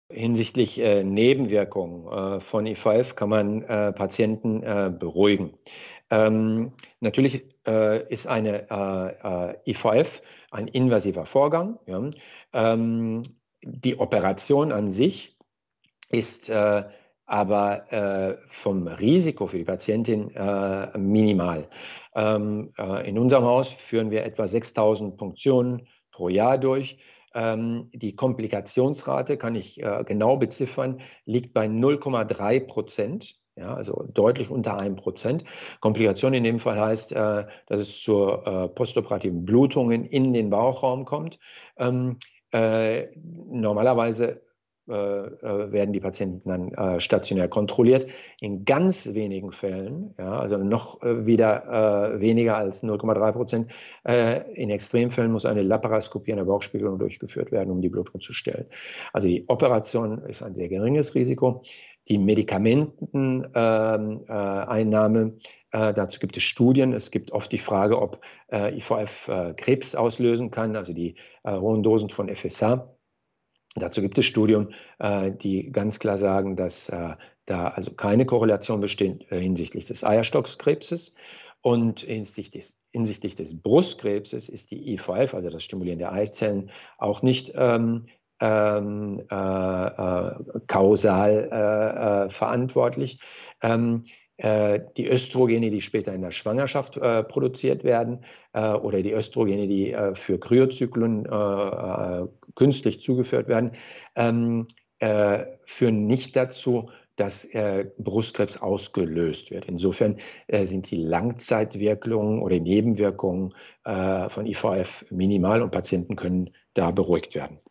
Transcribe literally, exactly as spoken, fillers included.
Hinsichtlich äh, Nebenwirkungen äh, von I V F kann man äh, Patienten äh, beruhigen. Ähm, natürlich äh, ist eine äh, äh, I V F ein invasiver Vorgang. Ja. Ähm, die Operation an sich ist äh, aber äh, vom Risiko für die Patientin äh, minimal. Ähm, äh, in unserem Haus führen wir etwa sechstausend Punktionen pro Jahr durch. Ähm, die Komplikationsrate, kann ich äh, genau beziffern, liegt bei null Komma drei Prozent. Ja, also deutlich unter einem Prozent. Komplikation in dem Fall heißt, äh, dass es zu äh, postoperativen Blutungen in den Bauchraum kommt. Ähm, äh, normalerweise äh, äh, werden die Patienten dann äh, stationär kontrolliert. In ganz wenigen Fällen, ja, also noch äh, wieder äh, weniger als null Komma drei Prozent, äh, in Extremfällen muss eine Laparoskopie, eine Bauchspiegelung durchgeführt werden, um die Blutung zu stellen. Also die Operation ist ein sehr geringes Risiko. Die Medikamenteneinnahme, äh, äh, dazu gibt es Studien. Es gibt oft die Frage, ob äh, I V F äh, Krebs auslösen kann, also die äh, hohen Dosen von F S H. Dazu gibt es Studien, äh, die ganz klar sagen, dass äh, da also keine Korrelation besteht äh, hinsichtlich des Eierstockskrebses. Und hinsichtlich des, hinsichtlich des Brustkrebses ist die I V F, also das Stimulieren der Eizellen, auch nicht ähm, ähm, äh, äh, kausal äh, äh, verantwortlich. Ähm, äh, die Östrogene, die später in der Schwangerschaft äh, produziert werden, äh, oder die Östrogene, die äh, für Kryozyklen äh, äh, künstlich zugeführt werden, ähm, äh, führen nicht dazu, dass äh, Brustkrebs ausgelöst wird. Insofern äh, sind die Langzeitwirkungen oder Nebenwirkungen äh, von I V F minimal und Patienten können da beruhigt werden.